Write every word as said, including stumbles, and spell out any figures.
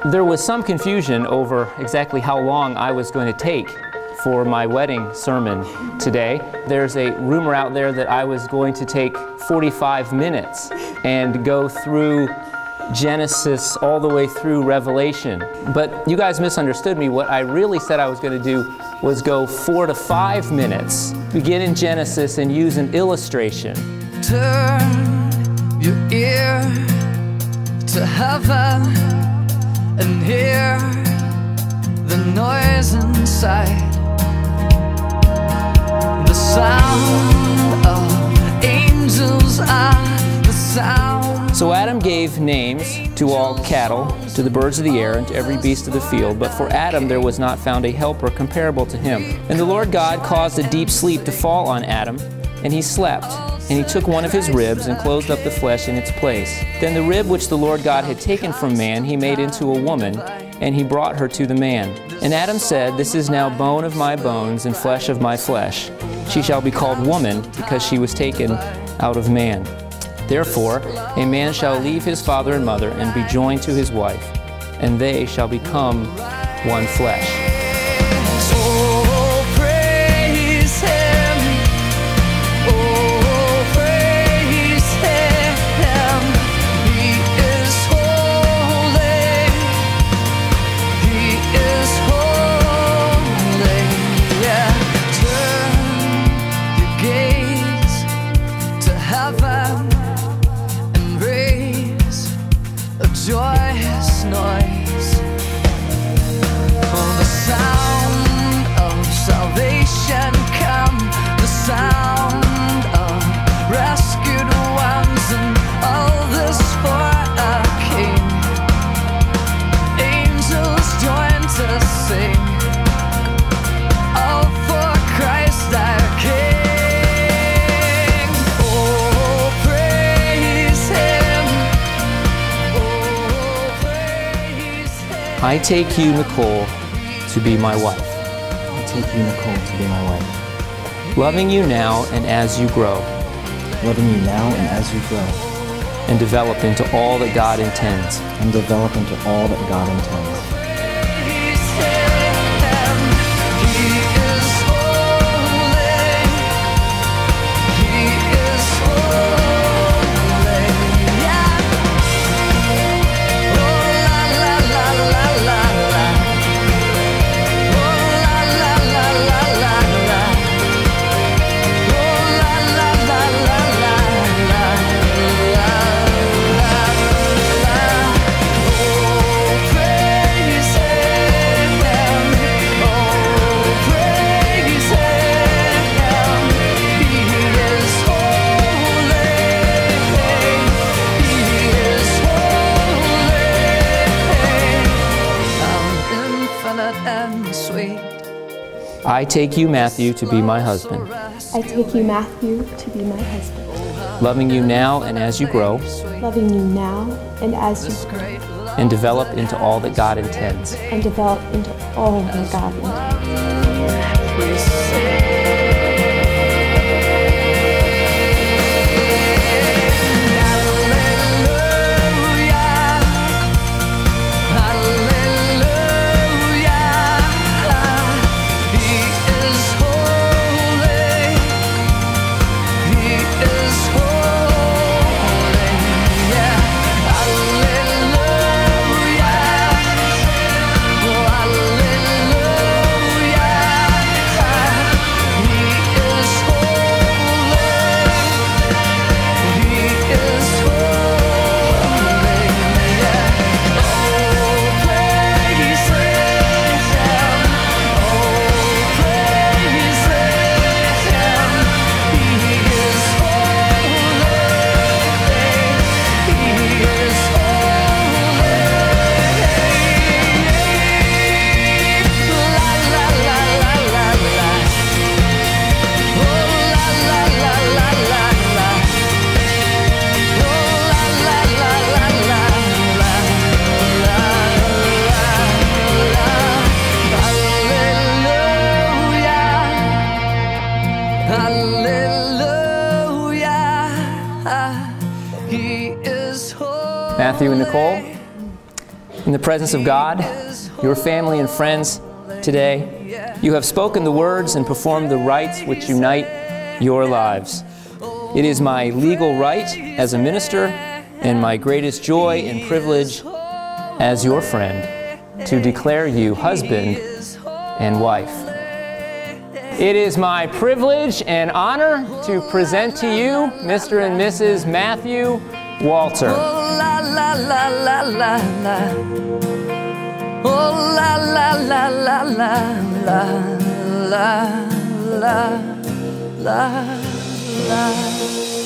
There was some confusion over exactly how long I was going to take for my wedding sermon today. There's a rumor out there that I was going to take forty-five minutes and go through Genesis all the way through Revelation. But you guys misunderstood me. What I really said I was going to do was go four to five minutes, begin in Genesis and use an illustration. Turn your ear to heaven and hear the noise inside, the sound of angels and the sound. So Adam gave names to all cattle, to the birds of the air, and to every beast of the field. But for Adam there was not found a helper comparable to him. And the Lord God caused a deep sleep to fall on Adam, and he slept. And he took one of his ribs and closed up the flesh in its place. Then the rib which the Lord God had taken from man he made into a woman, and he brought her to the man. And Adam said, "This is now bone of my bones and flesh of my flesh. She shall be called woman, because she was taken out of man. Therefore a man shall leave his father and mother and be joined to his wife, and they shall become one flesh." Joyous noise, oh, the sound of salvation come, the sound of rescued ones, and all this for a king. Angels join to sing, all for Christ our King. I take you, Nicole, to be my wife. I take you, Nicole, to be my wife. Loving you now and as you grow. Loving you now and as you grow. And develop into all that God intends. And develop into all that God intends. I take you, Matthew, to be my husband. I take you, Matthew, to be my husband. Loving you now and as you grow. Loving you now and as you grow. And develop into all that God intends. And develop into all that God intends. Matthew and Nicole, In the presence of God, your family and friends today, you have spoken the words and performed the rites which unite your lives. It is my legal right as a minister and my greatest joy and privilege as your friend to declare you husband and wife. It is my privilege and honor to present to you Mister and Missus Matthew Walter. Oh la la la la la la. Oh la la la la la la la la la la.